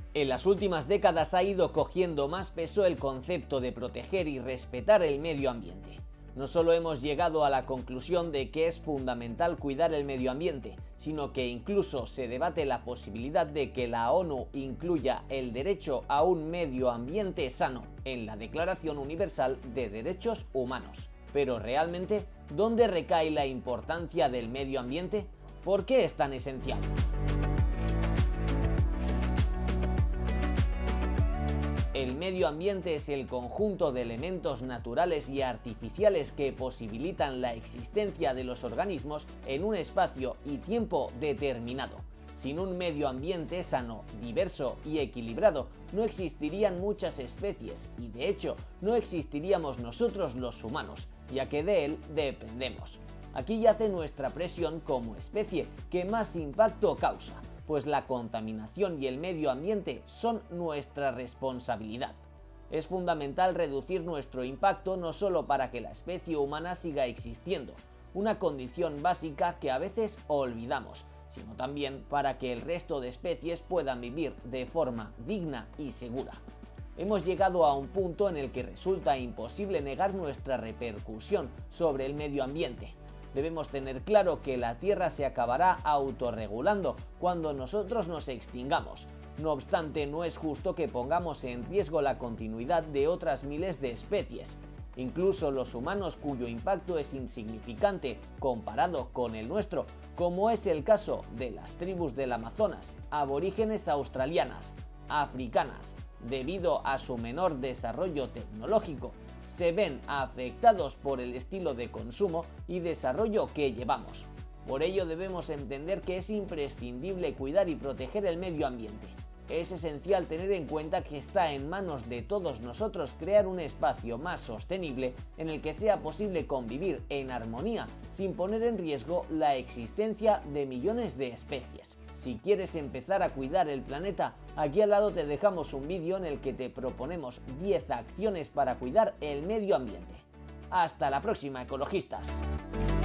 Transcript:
En las últimas décadas ha ido cogiendo más peso el concepto de proteger y respetar el medio ambiente. No solo hemos llegado a la conclusión de que es fundamental cuidar el medio ambiente, sino que incluso se debate la posibilidad de que la ONU incluya el derecho a un medio ambiente sano en la Declaración Universal de Derechos Humanos. Pero realmente, ¿dónde recae la importancia del medio ambiente? ¿Por qué es tan esencial? El medio ambiente es el conjunto de elementos naturales y artificiales que posibilitan la existencia de los organismos en un espacio y tiempo determinado. Sin un medio ambiente sano, diverso y equilibrado, no existirían muchas especies y, de hecho, no existiríamos nosotros los humanos, ya que de él dependemos. Aquí yace nuestra presión como especie que más impacto causa, pues la contaminación y el medio ambiente son nuestra responsabilidad. Es fundamental reducir nuestro impacto no solo para que la especie humana siga existiendo, una condición básica que a veces olvidamos, sino también para que el resto de especies puedan vivir de forma digna y segura. Hemos llegado a un punto en el que resulta imposible negar nuestra repercusión sobre el medio ambiente. Debemos tener claro que la Tierra se acabará autorregulando cuando nosotros nos extingamos. No obstante, no es justo que pongamos en riesgo la continuidad de otras miles de especies. Incluso los humanos cuyo impacto es insignificante comparado con el nuestro, como es el caso de las tribus del Amazonas, aborígenes australianas, africanas, debido a su menor desarrollo tecnológico, se ven afectados por el estilo de consumo y desarrollo que llevamos. Por ello debemos entender que es imprescindible cuidar y proteger el medio ambiente. Es esencial tener en cuenta que está en manos de todos nosotros crear un espacio más sostenible en el que sea posible convivir en armonía sin poner en riesgo la existencia de millones de especies. Si quieres empezar a cuidar el planeta, aquí al lado te dejamos un vídeo en el que te proponemos 10 acciones para cuidar el medio ambiente. ¡Hasta la próxima, ecologistas!